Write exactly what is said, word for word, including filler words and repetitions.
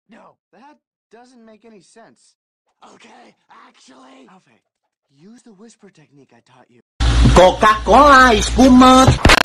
No, that doesn't make any sense. Okay, actually... Alfie, use the whisper technique I taught you. Coca-Cola, espumante.